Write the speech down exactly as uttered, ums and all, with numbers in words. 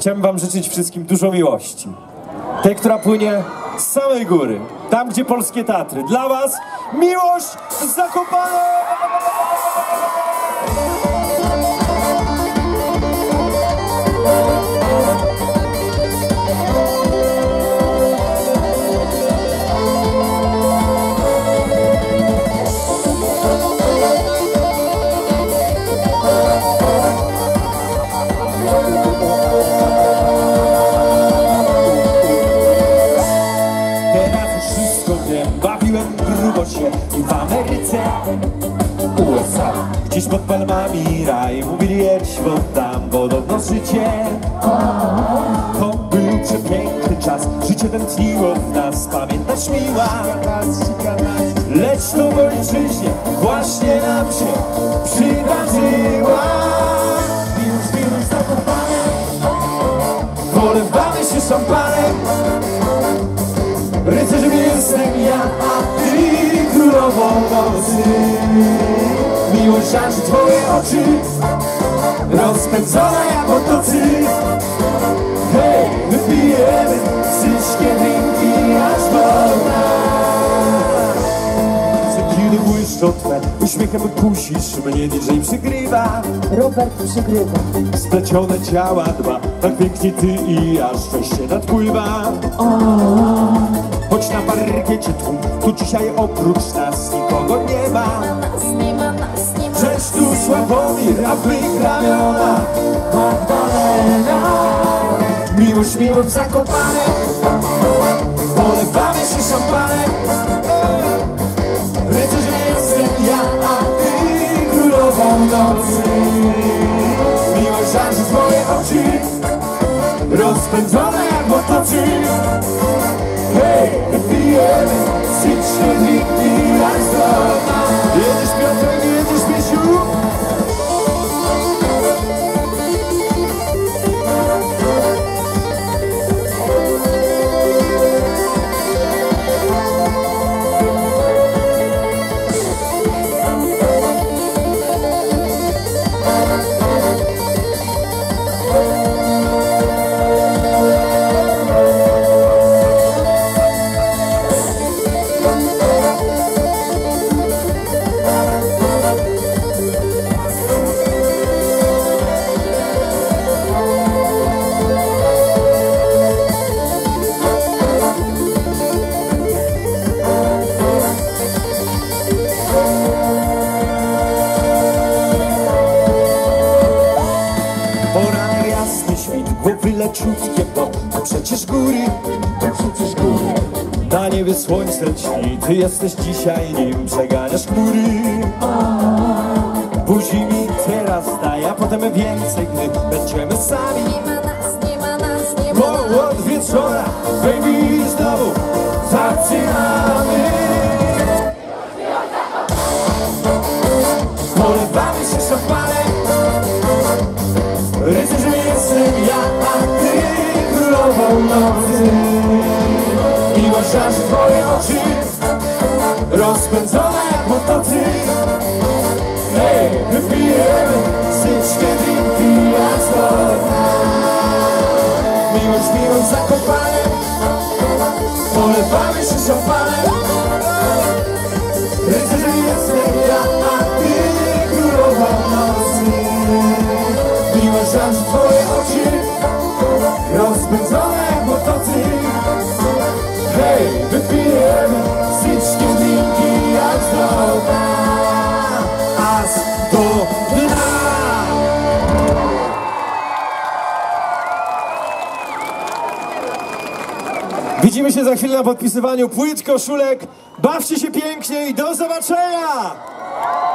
chciałbym wam życzyć wszystkim dużo miłości. Tej, która płynie z samej góry, tam gdzie polskie Tatry. Dla was miłość z Zakopanem! I w Ameryce, U S A, gdzieś pod palmami raj. Mówili jedź, bo tam podobno życie. To był przepiękny czas, życie tętniło w nas, pamiętasz miła? Lecz to w ojczyźnie właśnie nam się przydarzyła. Miłość, miłość Zakopane, polewamy się szampanem. Rycerzem jestem ja, a ty królową nocy. Miłość żarzy twoje oczy, rozpędzona jak motocykl. Hej, wypijemy wszystkie drinki aż do dna. Kiedy błyszczą twe, uśmiechem kusisz mnie, D J przygrywa. Robert przygrywa. Splecione ciała dwa, tak pięknie ty i ja, szczęście nadpływa. Choć na parkiecie tłum, tu dzisiaj oprócz nas nikogo nie ma. Przecież tu Sławomir, a w mych ramionach Magdalena. Miłość, miłość Zakopane, polewamy się szampanem. Rycerzem jestem ja, a ty królową nocy. Miłość żarzy twoje oczy, rozpędzone jak motocykl. Hej, wypijemy wszystkie drinki aż do dna. Jedziesz Piotrek, jedziesz Miesiu? Leciutkie, bo to przecież góry, to przecież góry. Na niebie słońce lci, ty jesteś dzisiaj nim, przeganiasz chmury. Buzi mi teraz daj, a potem więcej, gdy będziemy sami. Nie ma nas, nie ma nas, nie ma nas. Bo od wieczora, baby, znowu zaczynamy. Polewamy się szampanem. Rycerzem jestem ja, a ty królową nocy. Miłość żarzy twoje oczy, rozpędzona jak motocykl. Hej, wypijemy wszystkie drinki aż do dna. Miłość, miłość Zakopane, polewamy się szampanem. Rycerzem jestem ja, a ty królową nocy. Miłość żarzy twoje oczy, rozpędzone jak motocykl. Hej, wypijemy wszystkie drinki aż do dna, aż do dna. Widzimy się za chwilę na podpisywaniu płyt, koszulek. Bawcie się pięknie i do zobaczenia!